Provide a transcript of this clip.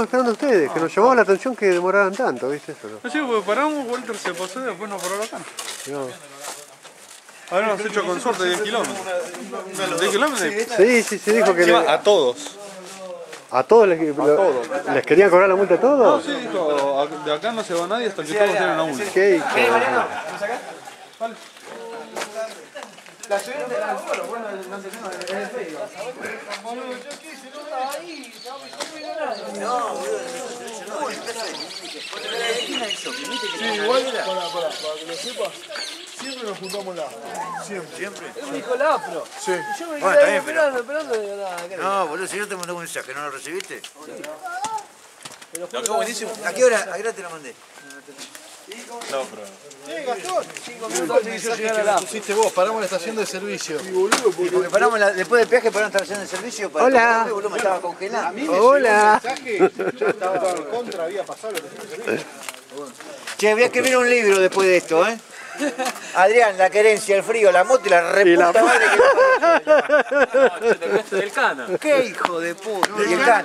estábamos esperando a ustedes, que nos llamaba la atención que demoraran tanto, ¿viste eso? No, sí, porque paramos, Walter se pasó y después nos paró acá. No. Habremos hecho con suerte 10 kilómetros. ¿10 kilómetros? Sí, sí, se dijo que A todos. a todos les querían cobrar la multa a No, todos. sí, dijo, de acá no se va nadie hasta que todos tienen una multa. ¿Qué hijo? Vale. La subida de la bueno, no tenemos el Facebook. No, Sí, igual, para que lo sepas, siempre nos juntamos la. Siempre. es un hijo la afro. Sí. Y yo me Bueno, quedé ahí está bien, esperando, y nada, No, boludo, si yo te mandé un mensaje, ¿no lo recibiste? Pero buenísimo. ¿A qué hora te lo mandé? No, pero... Gastón. 5 minutos y yo llegar a la afro. Pusiste vos, paramos en la estación de servicio. Sí, boludo, Porque paramos después del peaje paramos en la estación de servicio para Hola. boludo, me estaba congelando. Hola. ya estaba contra, había pasado la estación de servicio. Che, había que ver un libro después de esto, ¿eh? Adrián, la querencia, el frío, la moto y la reputa madre que... El cana. ¡Qué hijo de puta! Y el cana.